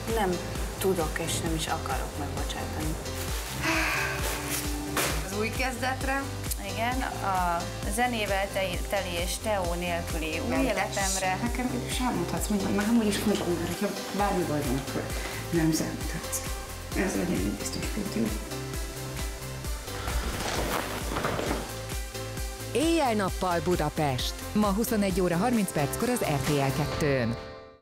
nem tudok és nem is akarok megbocsátani. Az új kezdetre? Igen, a zenével teli és Teó nélküli új életemre. Nekem is elmondhatsz, már is mondom már, hogyha bármi baj van, akkor nem számíthatsz. Ez legyen egy biztos jó. Éjjel-nappal Budapest. Ma 21 óra 30 perckor az RTL 2-n.